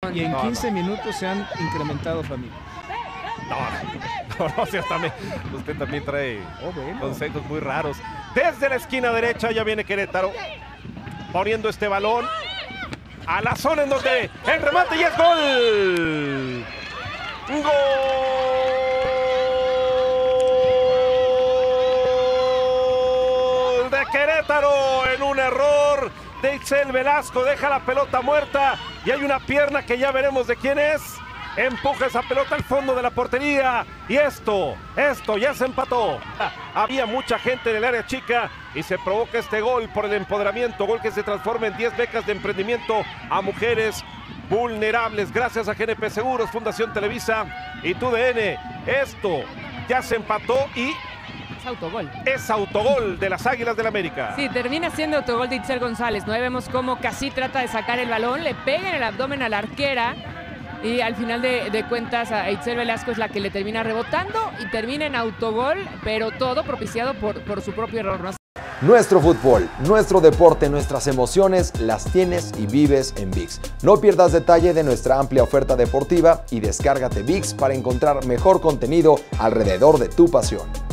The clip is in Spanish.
Y en 15 minutos se han incrementado familias. No, sí, usted también trae bueno. consejos muy raros. Desde la esquina derecha ya viene Querétaro, poniendo este balón a la zona en donde el remate y es gol. ¡Gol de Querétaro! En un error de Itzel Velasco, deja la pelota muerta y hay una pierna que ya veremos de quién es. Empuja esa pelota al fondo de la portería y esto ya se empató. Había mucha gente en el área chica y se provoca este gol por el empoderamiento, gol que se transforma en 10 becas de emprendimiento a mujeres vulnerables gracias a GNP Seguros, Fundación Televisa y TUDN. Esto ya se empató y es autogol. Es autogol de las Águilas del América. Sí, termina siendo autogol de Itzel González, ¿no? Ahí vemos cómo casi trata de sacar el balón, le pega en el abdomen a la arquera. Y al final de cuentas a Itzel Velasco es la que le termina rebotando y termina en autogol, pero todo propiciado por su propio error, ¿no? Nuestro fútbol, nuestro deporte, nuestras emociones las tienes y vives en ViX. No pierdas detalle de nuestra amplia oferta deportiva y descárgate ViX para encontrar mejor contenido alrededor de tu pasión.